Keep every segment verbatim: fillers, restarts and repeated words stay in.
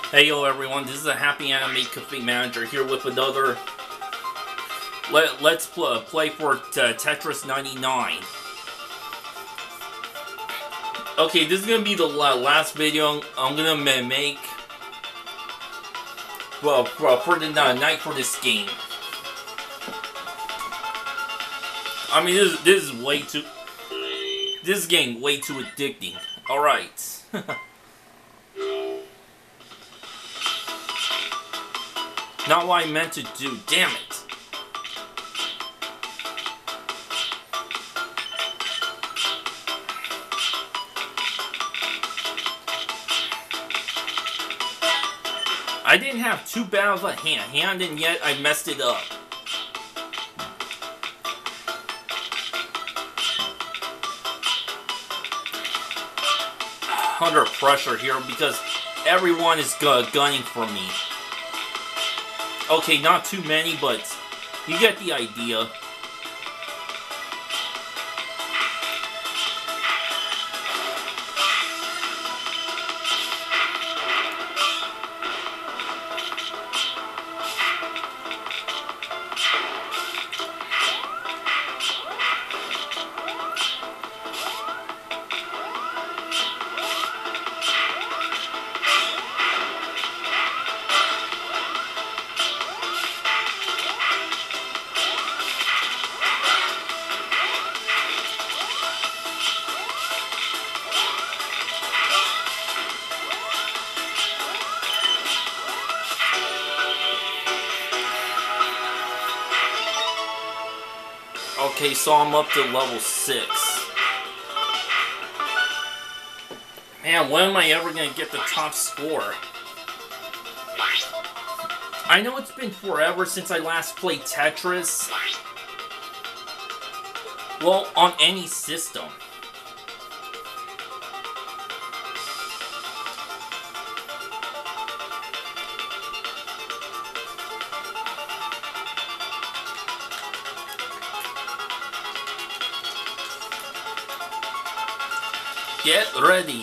Hey yo everyone, this is a HappyAnimaidCafeManager here with another let, Let's pl play for uh, Tetris ninety-nine. Okay, this is gonna be the la last video I'm gonna ma make well, for, for the uh, night for this game. I mean, this, this is way too... This is getting way too addicting. Alright. Not what I meant to do, damn it. I didn't have too bad of a hand, hand and yet I messed it up. Under pressure here because everyone is gu gunning for me. Okay, not too many, but you get the idea. Okay, so I'm up to level six. Man, when am I ever gonna get the top score? I know it's been forever since I last played Tetris. Well, on any system. Get ready.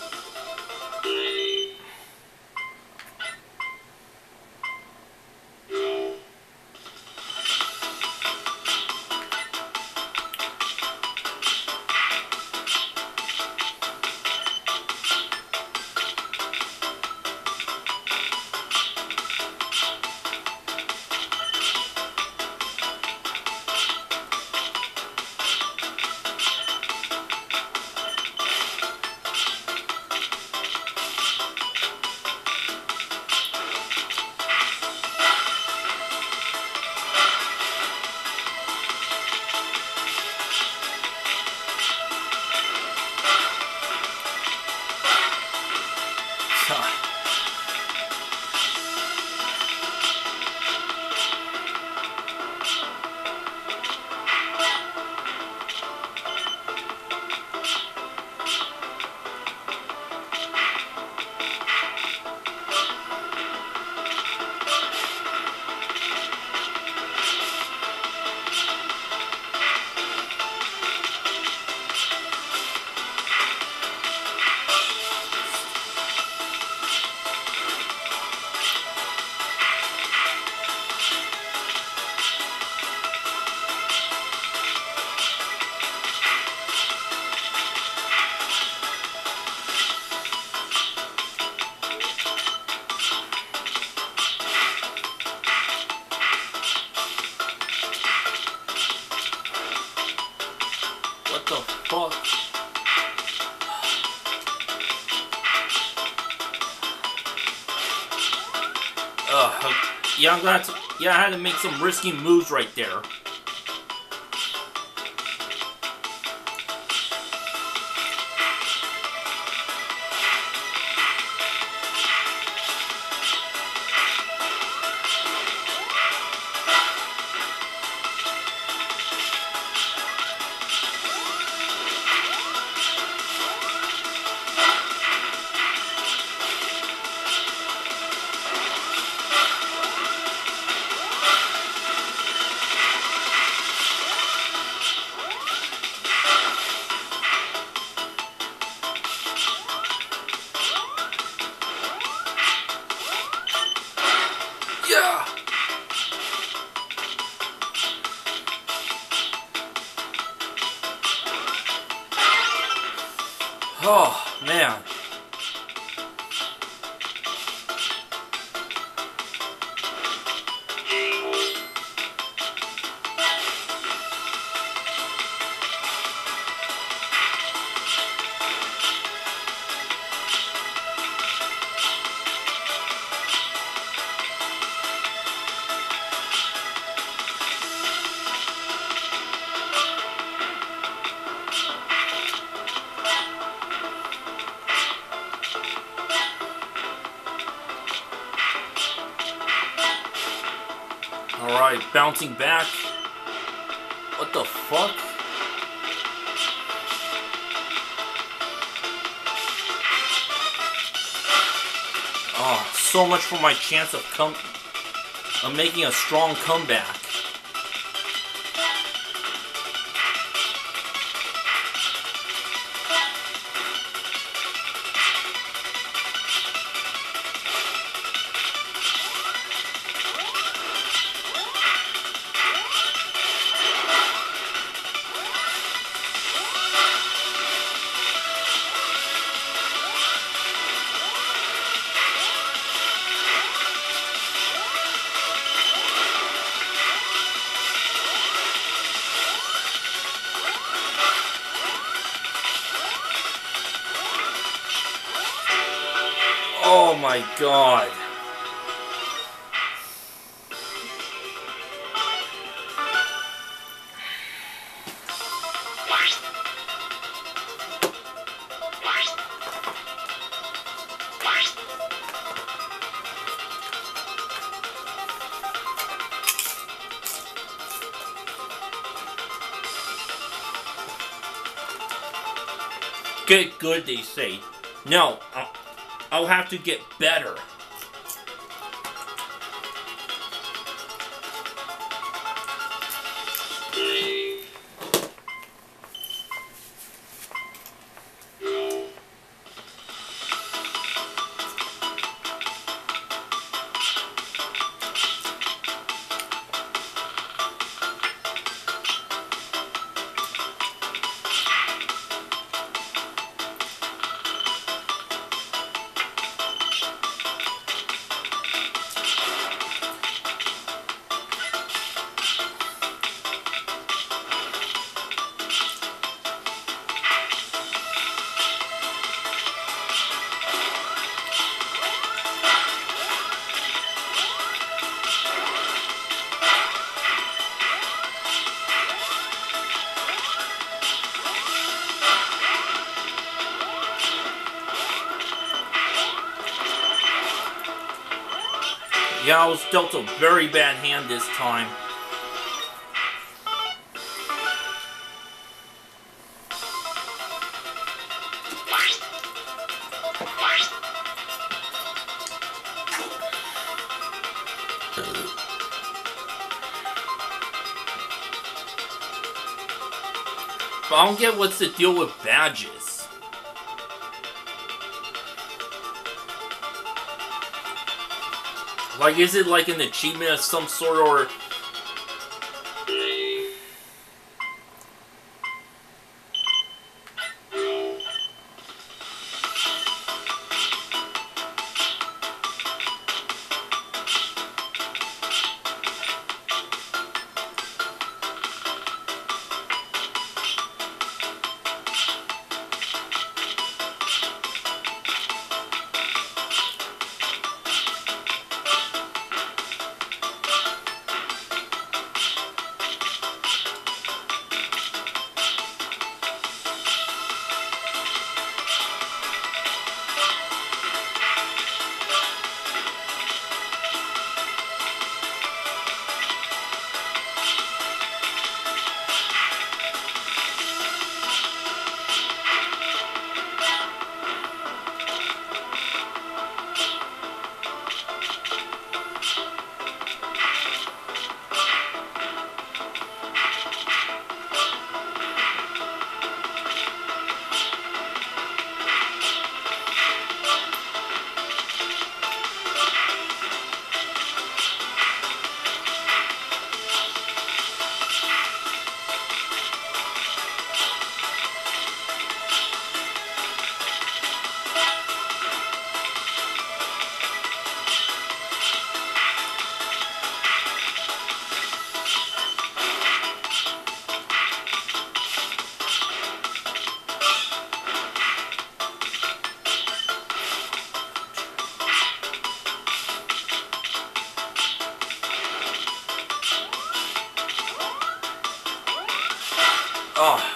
What the fuck? Ugh. Yeah, I'm gonna have to. Yeah, I had to make some risky moves right there. Yeah. Oh, man. Alright, bouncing back. What the fuck? Oh, so much for my chance of come of making a strong comeback. Oh my god. Get good, they say. No, I'll, I'll have to get better. Yeah, I was dealt a very bad hand this time. But I don't get what's the deal with badges. Like, is it like an achievement of some sort, or...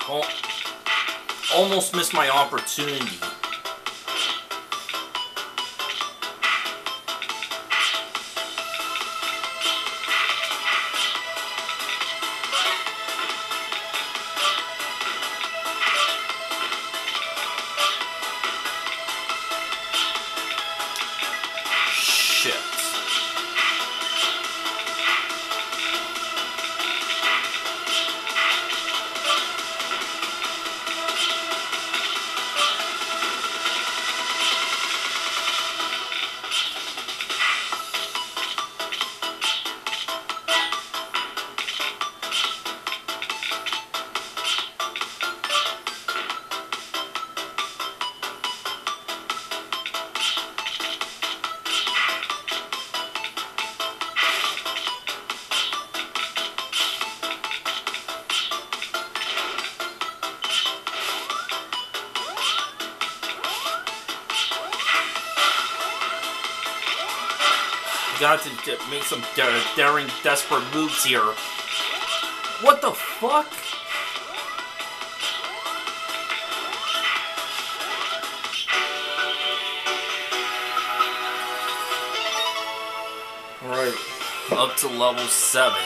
Oh, almost missed my opportunity. Got to make some daring, desperate moves here. What the fuck? Alright, up to level seven.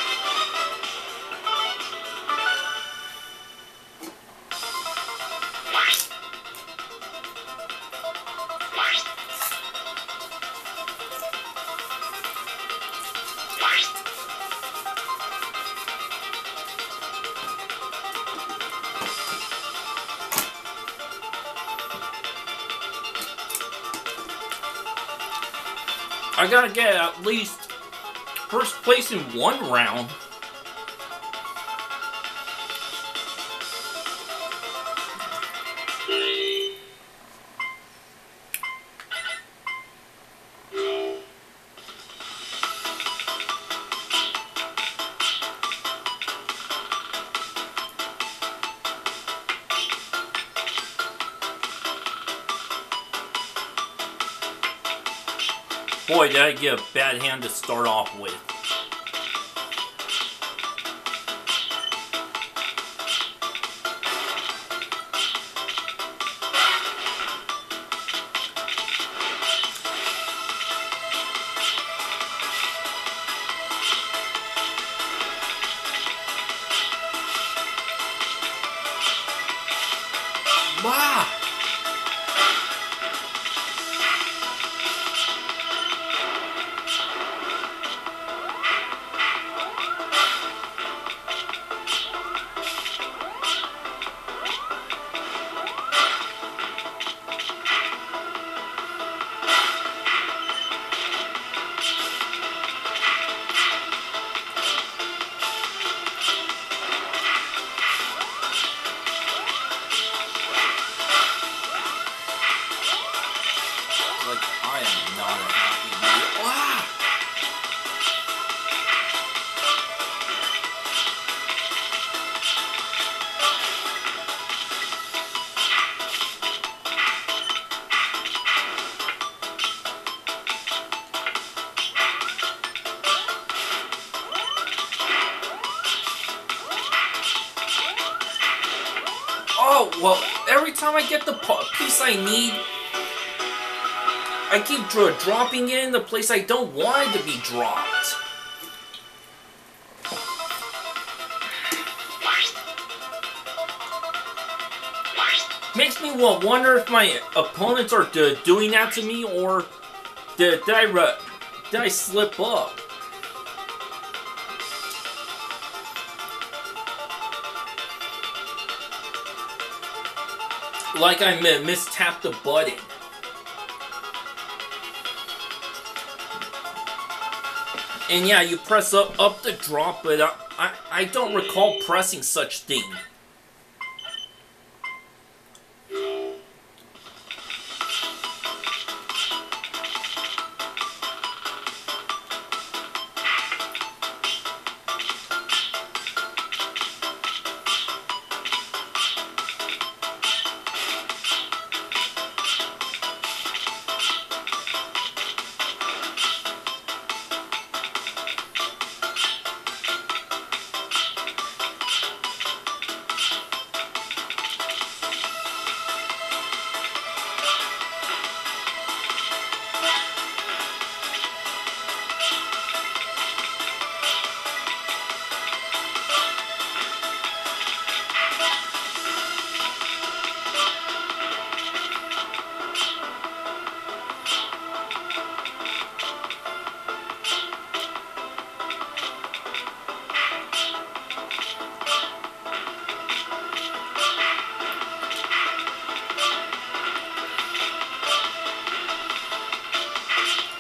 I gotta get at least first place in one round. Boy, did I get a bad hand to start off with. Wow! Oh, well, every time I get the piece I need, I keep dro dropping it in the place I don't want it to be dropped. Makes me wonder if my opponents are doing that to me, or did, did, I, did I slip up? Like I mistapped the button. And yeah, you press up up to drop, but I, I, I don't recall pressing such thing.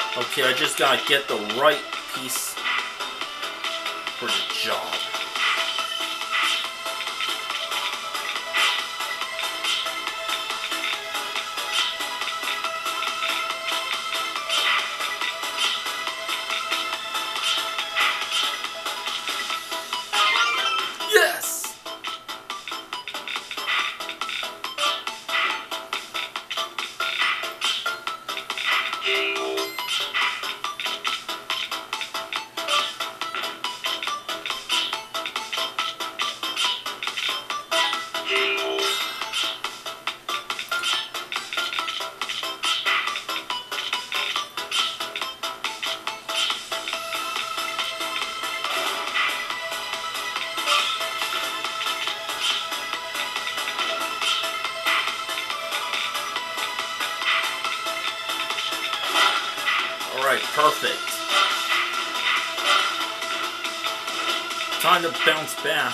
Okay, I just gotta get the right piece for the job. Yes! Alright, perfect. Time to bounce back.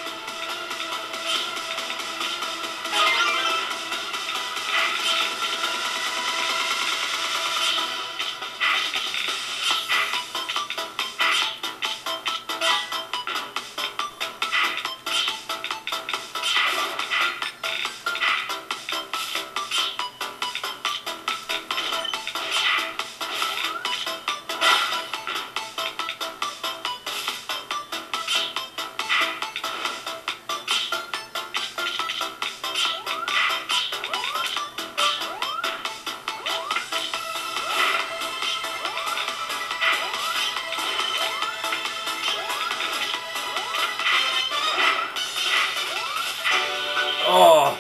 Oh!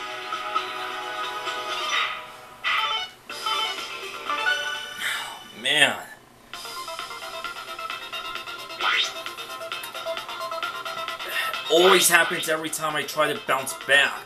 Man. Always happens every time I try to bounce back.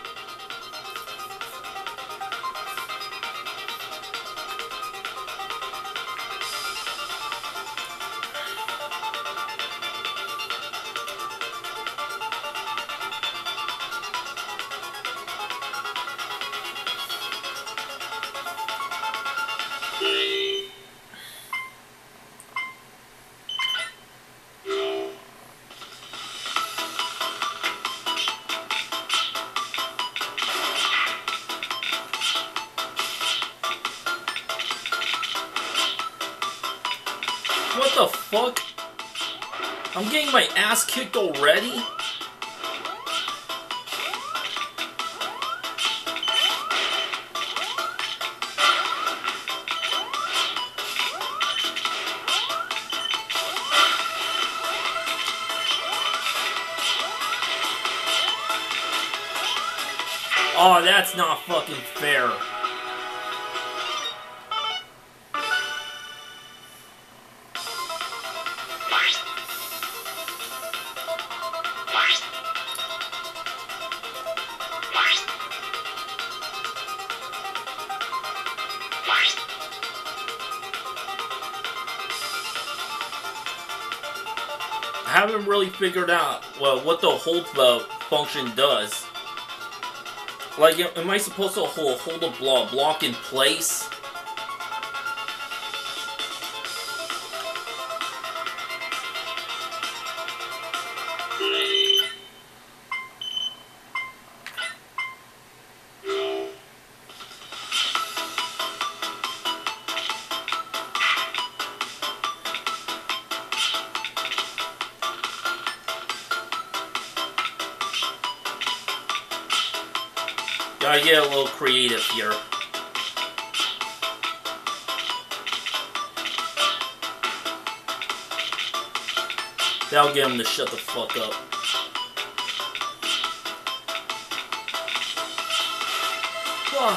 What the fuck? I'm getting my ass kicked already? Oh, that's not fucking fair. I haven't really figured out, well, what the hold the function does. Like, am I supposed to hold, hold a block, block in place? Gotta get a little creative here. That'll get him to shut the fuck up. Fuck.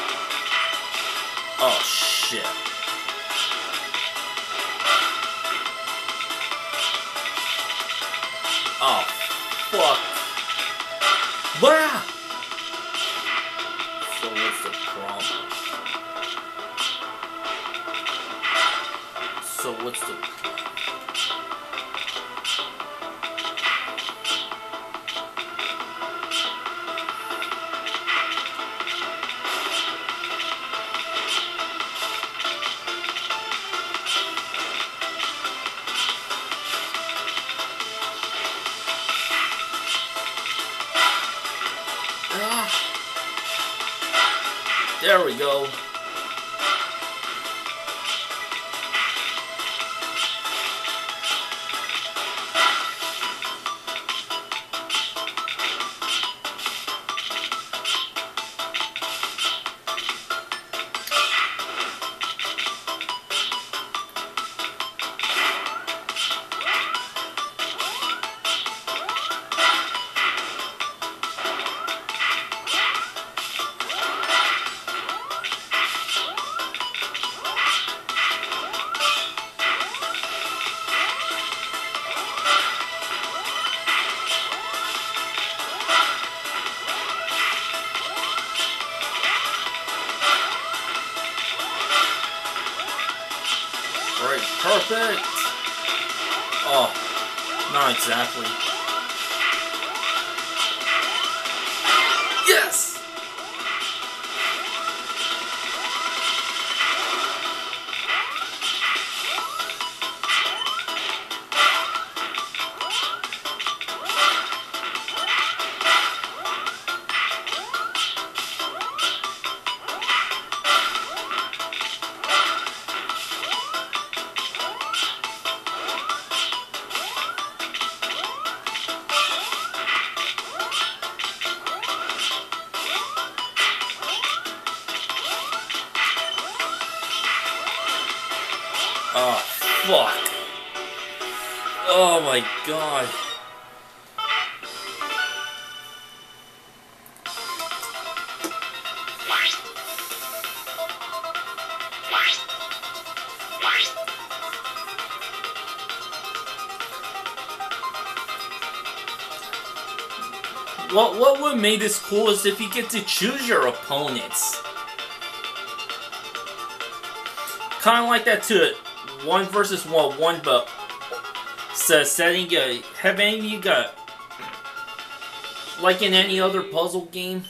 Oh shit. Oh fuck. Bah! So what's the problem? So what's the problem? There we go. Right, perfect! Oh, not exactly. Yes! Oh, fuck. Oh my god. What, what would make this cool is if you get to choose your opponents. Kind of like that to one versus one, one but so setting a, have any of you got, like in any other puzzle game?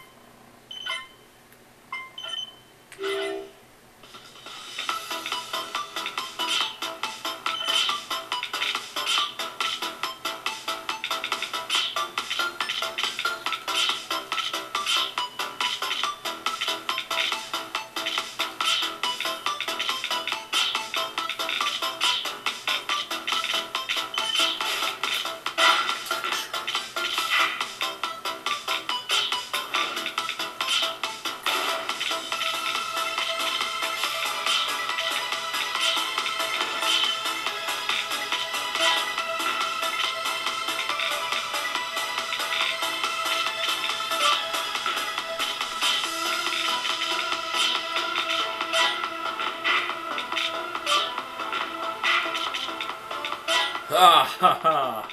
Ah ha ha.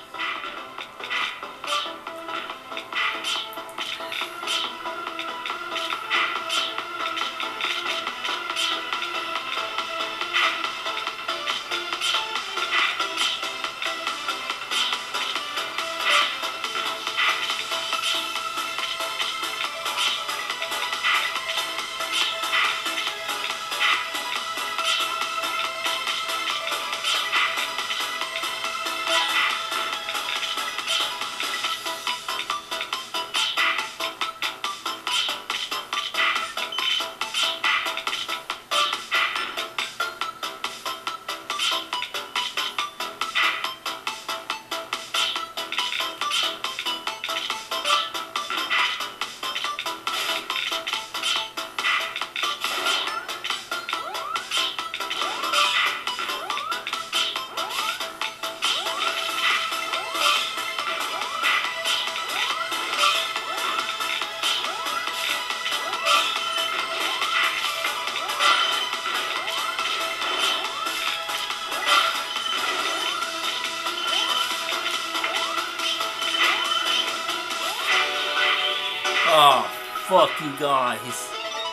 Oh, fuck you guys.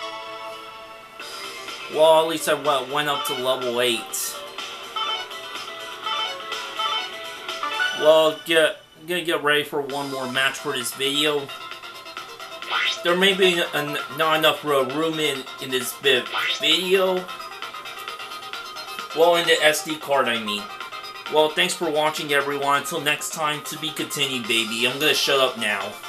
Well, at least I went up to level eight. Well, get, I'm gonna get ready for one more match for this video. There may be an, not enough room in, in this video. Well, in the S D card, I mean. Well, thanks for watching, everyone. Until next time, to be continued, baby. I'm gonna shut up now.